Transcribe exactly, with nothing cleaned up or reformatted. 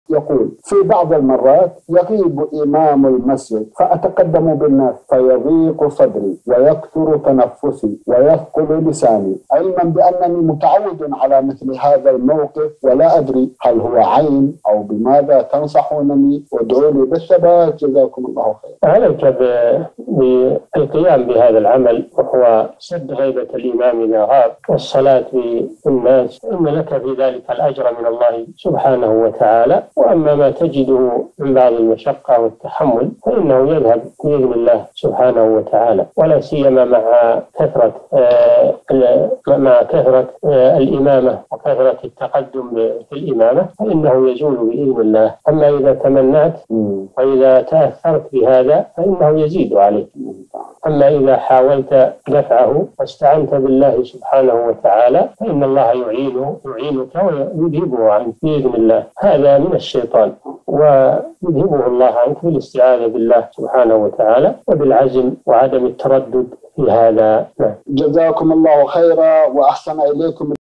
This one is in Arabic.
يقول: في بعض المرات يغيب إمام المسجد فأتقدم بالناس فيضيق صدري ويكثر تنفسي ويثقل لساني، علما بأنني متعود على مثل هذا الموقف ولا أدري هل هو عين أو بماذا تنصحونني؟ وادعوا لي بالثبات جزاكم الله خير. عليك بالقيام بهذا العمل، وهو سد غيبة الإمام إذا غاب والصلاة بالناس، إن لك في ذلك الأجر من الله سبحانه وتعالى. وأما ما تجده من بعض المشقة والتحمل فإنه يذهب بإذن الله سبحانه وتعالى، ولا سيما مع كثرة آه مع كثرة آه الإمامة وكثرة التقدم في الإمامة فإنه يزول بإذن الله. أما إذا تمنعت وإذا تأثرت بهذا فإنه يزيد عليك. أما إذا حاولت دفعه واستعنت بالله سبحانه وتعالى فإن الله يعينه يعينك ويذهبه عنك بإذن الله. هذا من الشيطان، ويذهبه الله عنك بالاستعاذة بالله سبحانه وتعالى وبالعزم وعدم التردد في هذا. جزاكم الله خيرا وأحسن إليكم.